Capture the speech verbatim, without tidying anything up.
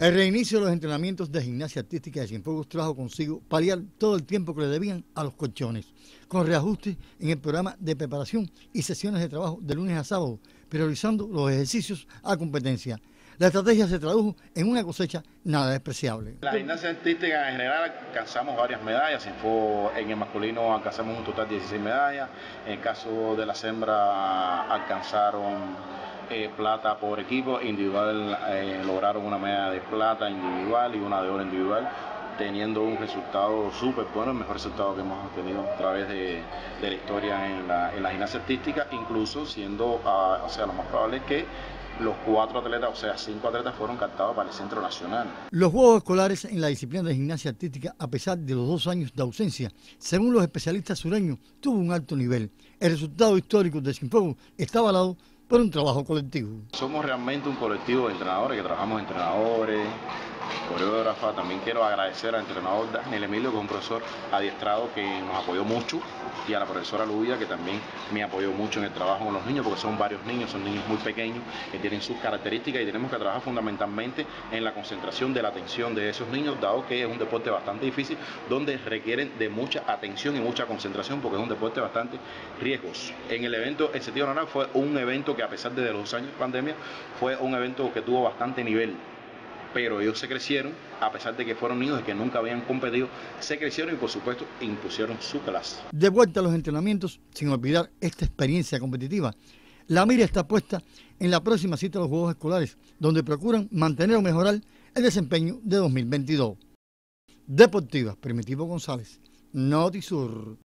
El reinicio de los entrenamientos de gimnasia artística de Cienfuegos trajo consigo paliar todo el tiempo que le debían a los colchones, con reajustes en el programa de preparación y sesiones de trabajo de lunes a sábado, priorizando los ejercicios a competencia. La estrategia se tradujo en una cosecha nada despreciable. La gimnasia artística en general alcanzamos varias medallas, en el masculino alcanzamos un total de dieciséis medallas, en el caso de las hembras alcanzaron Eh, plata por equipo, individual eh, lograron una medalla de plata individual y una de oro individual, teniendo un resultado súper bueno, el mejor resultado que hemos tenido a través de, de la historia en la, en la gimnasia artística, incluso siendo, uh, o sea, lo más probable es que los cuatro atletas, o sea, cinco atletas fueron captados para el Centro Nacional. Los Juegos Escolares en la disciplina de gimnasia artística, a pesar de los dos años de ausencia, según los especialistas sureños, tuvo un alto nivel. El resultado histórico de Cienfuegos está avalado por un trabajo colectivo. Somos realmente un colectivo de entrenadores, que trabajamos entrenadores, coreógrafa. También quiero agradecer al entrenador Daniel Emilio, que es un profesor adiestrado que nos apoyó mucho, y a la profesora Ludia, que también me apoyó mucho en el trabajo con los niños, porque son varios niños, son niños muy pequeños, que tienen sus características y tenemos que trabajar fundamentalmente en la concentración de la atención de esos niños, dado que es un deporte bastante difícil, donde requieren de mucha atención y mucha concentración, porque es un deporte bastante riesgoso. En el evento, el sentido normal fue un evento que, a pesar de los años de pandemia, fue un evento que tuvo bastante nivel, pero ellos se crecieron, a pesar de que fueron niños y que nunca habían competido, se crecieron y por supuesto impusieron su clase. De vuelta a los entrenamientos, sin olvidar esta experiencia competitiva, la mira está puesta en la próxima cita de los Juegos Escolares, donde procuran mantener o mejorar el desempeño de dos mil veintidós. Deportiva, Primitivo González, Notisur.